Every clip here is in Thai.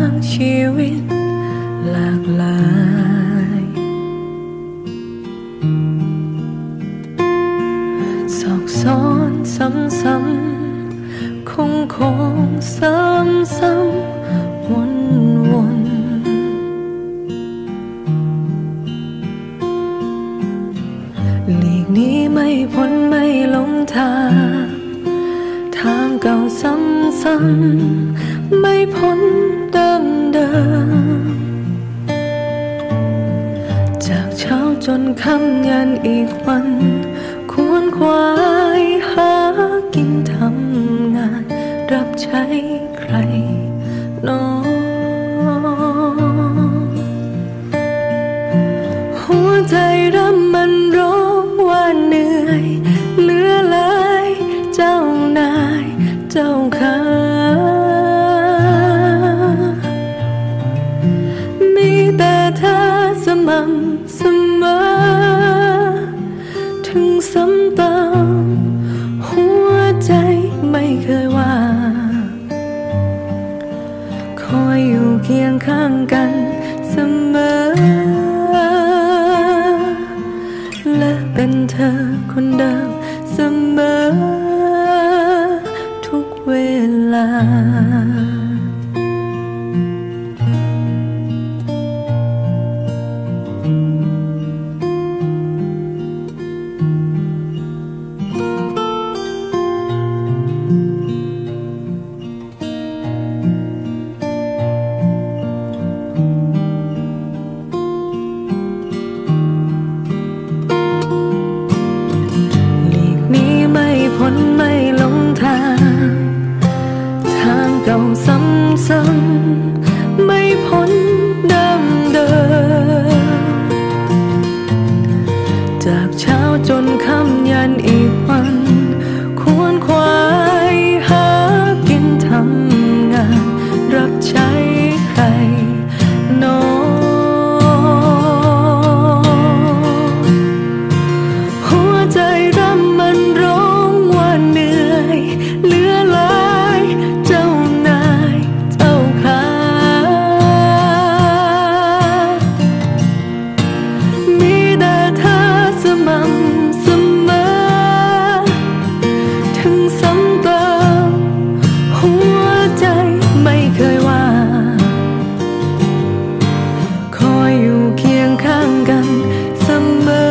างชีวิตหลากหลายซอกซ้อนซ้ำๆคงซ้ำวนหลีกนี้ไม่พ้นไม่หลงทางเก่าซ้ำๆไม่พ้นเดิมจากเช้าจนค่ำยันอีกวันควรควายหากินทำงานรับใช้ใครน้องหัวใจรำมันร้องว่าเหนื่อยเหลือหลายเจ้านายเจ้าขามีแต่เธอสม่ำเสมอถึงซ้ำเติมหัวใจไม่เคยว่าคอยอยู่เคียงข้างกันเสมอและเป็นเธอคนเดิมเสมอทุกเวลาพ้นไม่หลงทางเก่าซ้ำๆไม่พ้นเดิมจากเช้าจนค่ำยันอีกวันควรควายหากินทำงานรับใช้ใครน้องหัวใจรำมันร้องเหนื่อยเหลือหลายเจ้านายเจ้าขามีแต่เธอสม่ำเสมอถึงซ้ำเติมหัวใจไม่เคยว่าคอยอยู่เคียงข้างกันเสมอ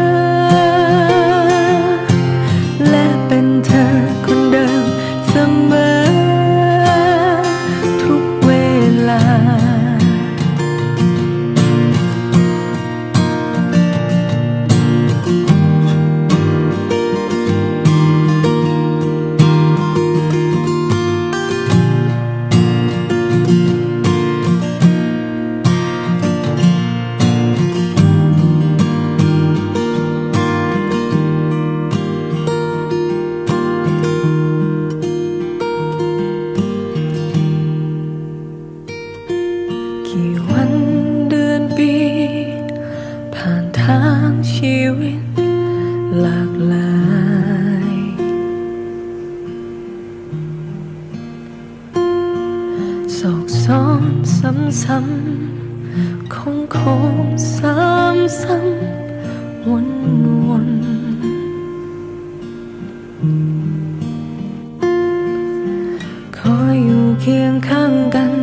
และเป็นเธอคนเดิมเสมอทุกเวลากี่วันเดือนปีผ่านทางชีวิตหลากหลายซอกซ้อนซ้ำคงซ้ำวนคอยอยู่เคียงข้างกัน